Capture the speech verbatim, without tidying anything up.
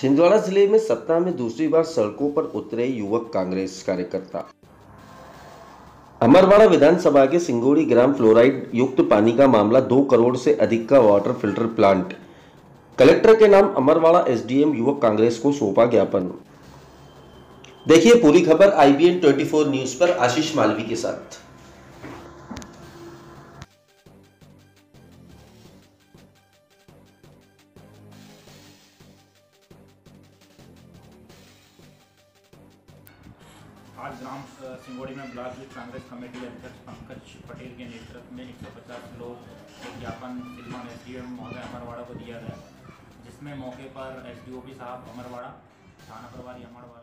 छिंदवाड़ा जिले में सप्ताह में दूसरी बार सड़कों पर उतरे युवक कांग्रेस कार्यकर्ता। अमरवाड़ा विधानसभा के सिंगोड़ी ग्राम फ्लोराइड युक्त पानी का मामला दो करोड़ से अधिक का वाटर फिल्टर प्लांट, कलेक्टर के नाम अमरवाड़ा एसडीएम युवक कांग्रेस को सौंपा ज्ञापन। देखिए पूरी खबर आईबीएन चौबीस न्यूज पर आशीष मालवी के साथ। आज ग्राम सिंगोड़ी में ब्लॉक युथ कांग्रेस कमेटी अध्यक्ष पंकज पटेल के नेतृत्व में एक सौ पचास लोग एक ज्ञापन श्रीमान एसडीएम महोदय अमरवाड़ा को दिया गया, जिसमें मौके पर एसडीओपी साहब अमरवाड़ा, थाना प्रभारी अमरवाड़ा